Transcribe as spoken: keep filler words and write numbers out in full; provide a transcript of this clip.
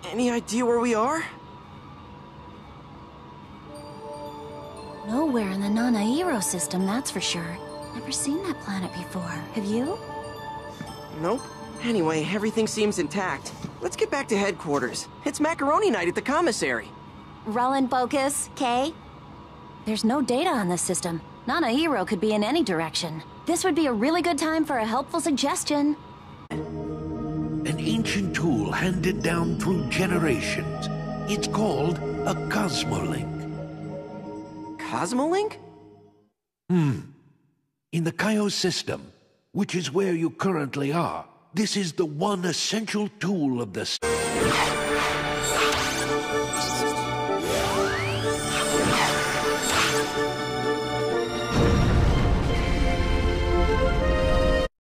Any idea where we are? Nowhere in the Nanairo system, that's for sure. Never seen that planet before. Have you? Nope. Anyway, everything seems intact. Let's get back to headquarters. It's macaroni night at the commissary. Rollin' focus, Kay? There's no data on this system. Nanairo could be in any direction. This would be a really good time for a helpful suggestion. An ancient tool handed down through generations. It's called a Cosmolink. Cosmolink? Hmm. In the Kaio system, which is where you currently are, this is the one essential tool of the...